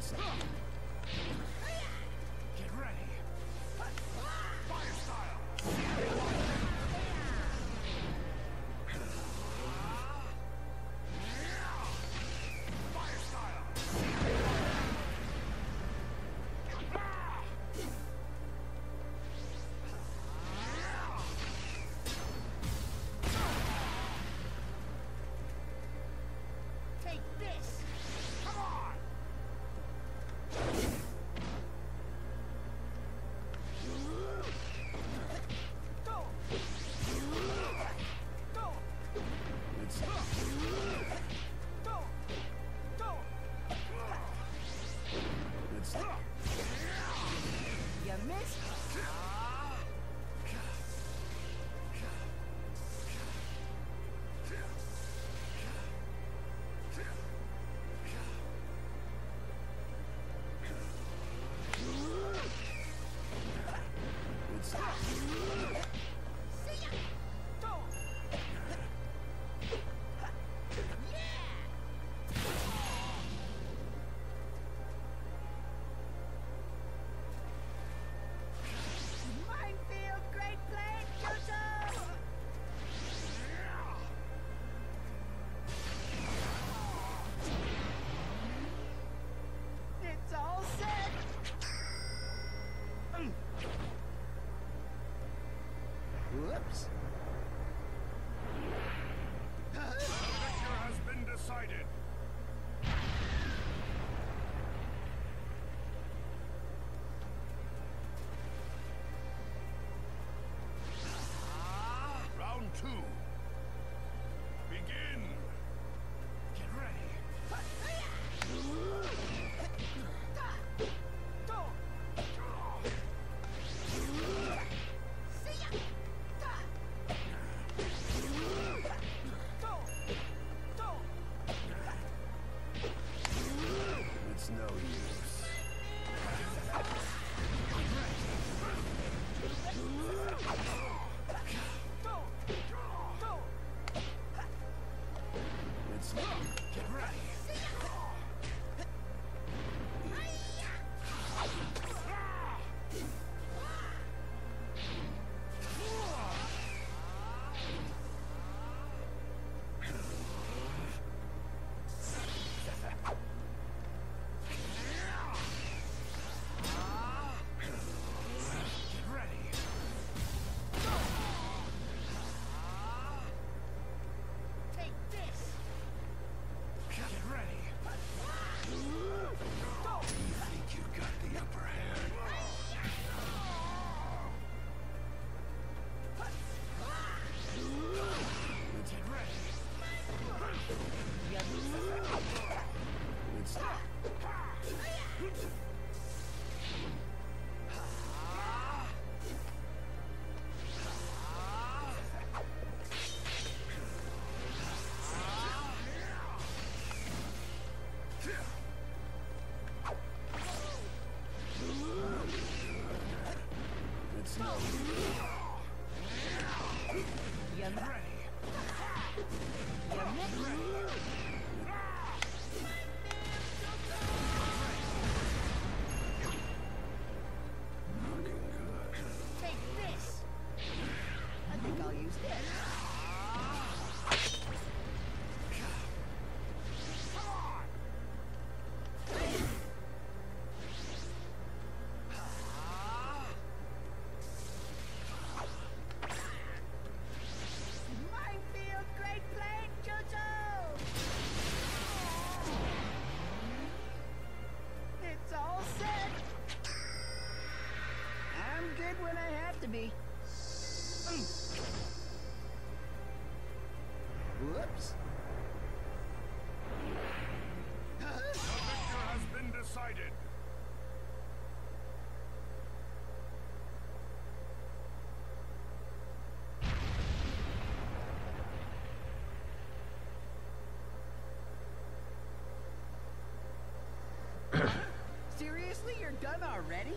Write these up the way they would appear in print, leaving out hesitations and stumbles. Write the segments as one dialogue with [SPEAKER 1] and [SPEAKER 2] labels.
[SPEAKER 1] Get ready. Fire style. Fire style.
[SPEAKER 2] Take this.
[SPEAKER 1] Come on.
[SPEAKER 2] Go. Go.
[SPEAKER 1] It's
[SPEAKER 2] Go. Go.
[SPEAKER 1] it's
[SPEAKER 2] You missed.
[SPEAKER 1] it's
[SPEAKER 2] See ya. Go. Minefield, great play, Jojo! It's all set.
[SPEAKER 3] Whoops.
[SPEAKER 1] the victor has been decided. Round 2. Begin. Get ready.
[SPEAKER 2] Go. See ya. Go. Go.
[SPEAKER 1] It's no use.
[SPEAKER 2] Go. Go.
[SPEAKER 1] It's get ready. Get ready.
[SPEAKER 2] Take this.
[SPEAKER 1] Get ready.
[SPEAKER 2] Go.
[SPEAKER 1] You think you got the upper hand? Get ready. It's it's no use.
[SPEAKER 2] You
[SPEAKER 1] Get ready.
[SPEAKER 2] missed.
[SPEAKER 1] Looking good.
[SPEAKER 2] Take this. I think I'll use this.
[SPEAKER 1] Come on.
[SPEAKER 2] Minefield, great play, Jojo! It's all set. I'm good when I have to be.
[SPEAKER 3] Whoops.
[SPEAKER 1] The victor has been decided.
[SPEAKER 2] Seriously, you're done already?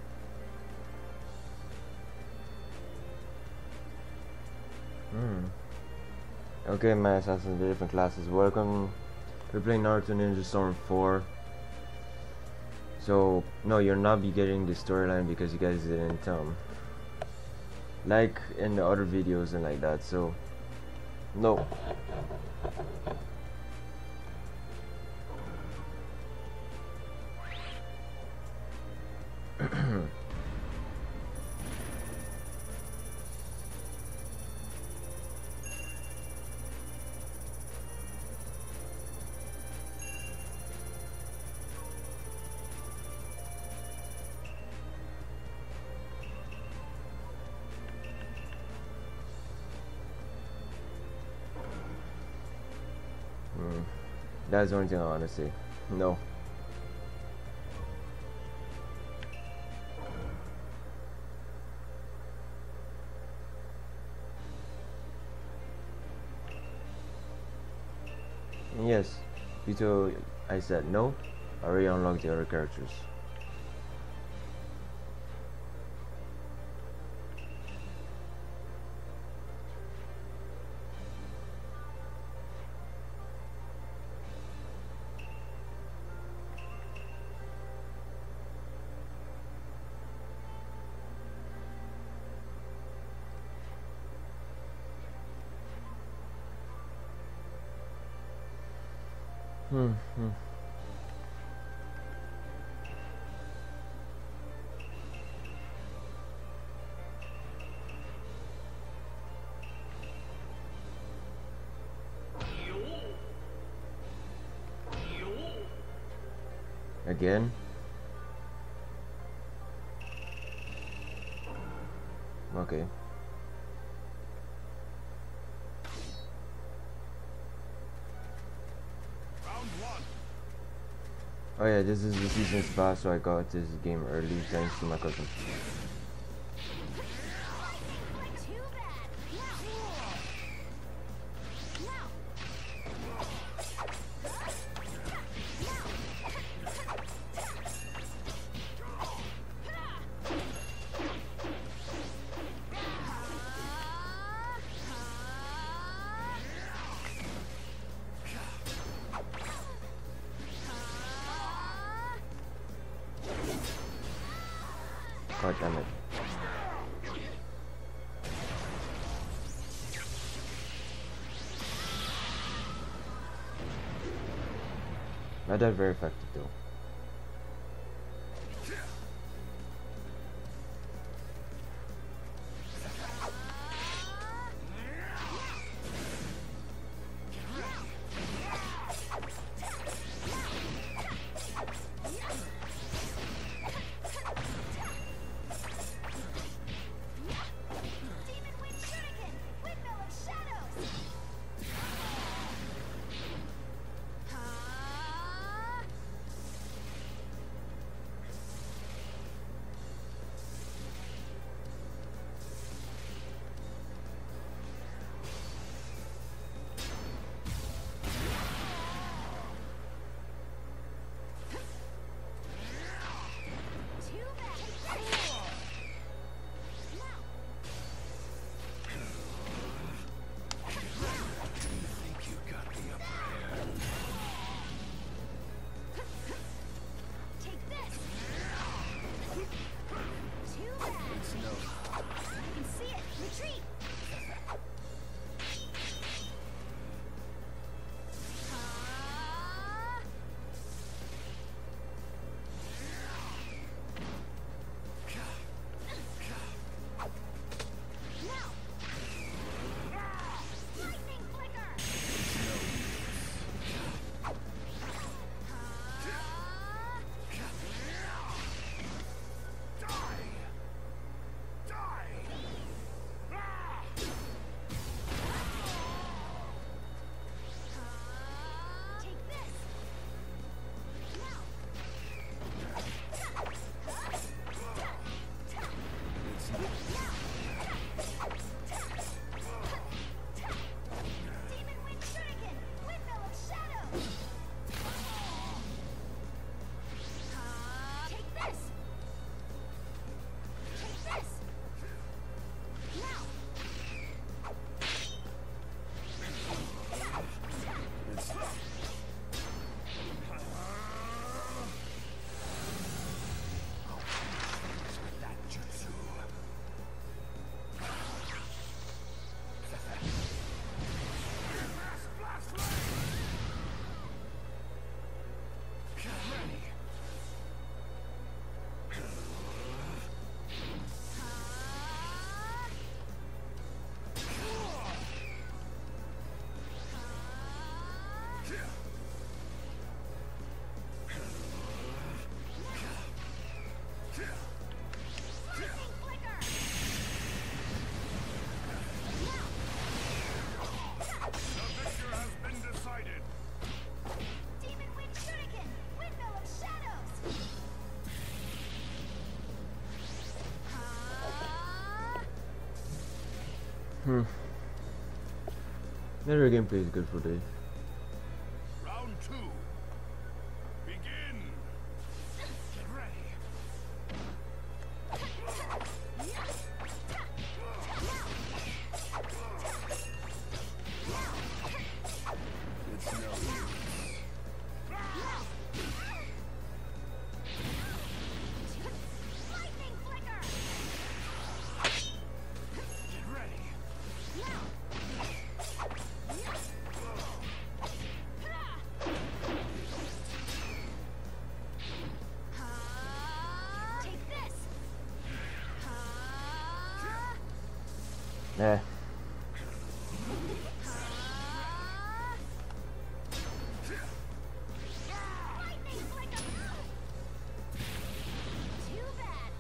[SPEAKER 4] Okay, my Assassin's different classes. Welcome. We're playing Naruto Ninja Storm 4. So no, you're not be getting the storyline because you guys didn't like in the other videos and like that. So no. That's the only thing I want to say. No. Yes, Vito, I said no. I already unlocked the other characters. Again? Okay.
[SPEAKER 1] Round one.
[SPEAKER 4] Oh yeah, this is the season's pass, so I got this game early thanks to my cousin. God damn it. Not that very effective though. Nether gameplay is good for this.
[SPEAKER 1] Round 2. Begin. Get ready. It's no use.
[SPEAKER 2] Lightning flicker.
[SPEAKER 1] Get ready.
[SPEAKER 2] Take this.
[SPEAKER 4] Yeah.
[SPEAKER 2] Lightning flicker. Too bad.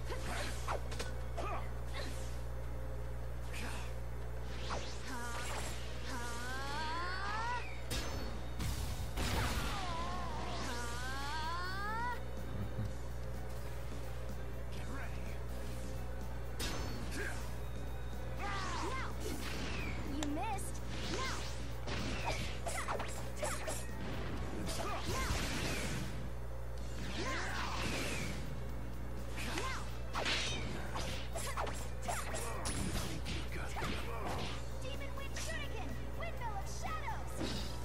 [SPEAKER 1] Get ready.
[SPEAKER 2] You missed. Demon Wind Shuriken, Windmill of Shadows.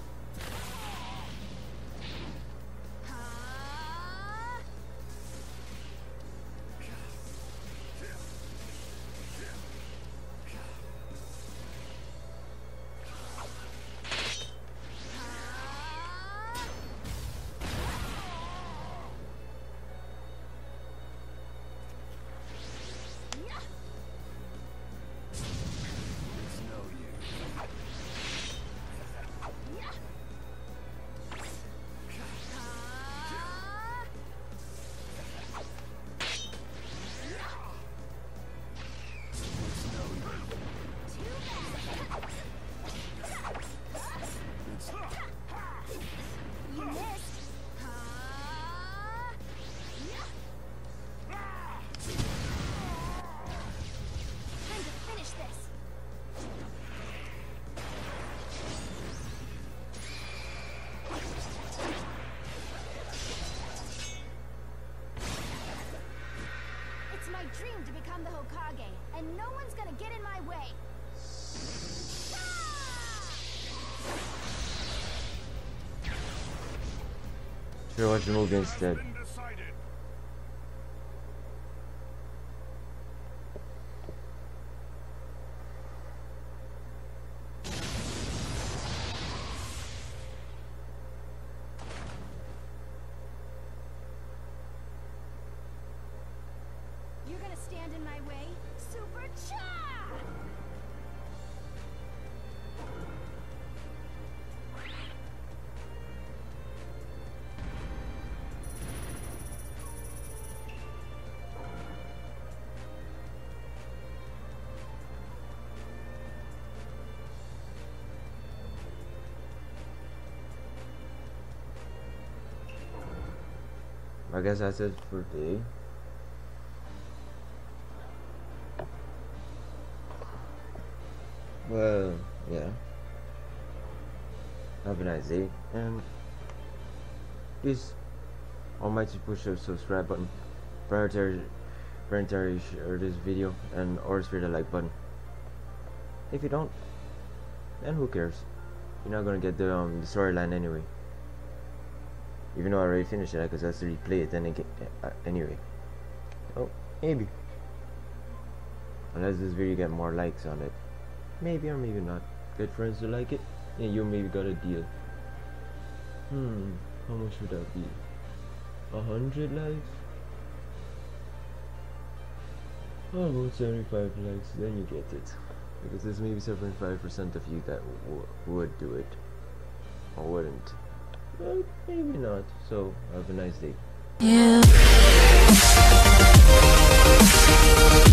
[SPEAKER 1] It's no use.
[SPEAKER 2] You missed. Time to finish this. It's my dream to become the Hokage, and no one's gonna get in my way.
[SPEAKER 4] Should watch the movie instead.
[SPEAKER 1] Been decided.
[SPEAKER 2] You're gonna stand in my way? Super Cha!
[SPEAKER 4] I guess that's it for today. Well, yeah. Have a nice day, and please, almighty push the subscribe button, prioritize share this video, and or sphere the like button. If you don't, then who cares? You're not gonna get the storyline anyway. Even though I already finished it, I could just replay it then again, anyway. Oh, maybe. Unless this video get more likes on it. Maybe or maybe not. Get friends to like it, and you maybe got a deal. How much would that be? 100 likes? Oh, about 75 likes, then you get it. Because there's maybe 75% of you that would do it. Or wouldn't. Well, maybe not. So, have a nice day.
[SPEAKER 5] Yeah.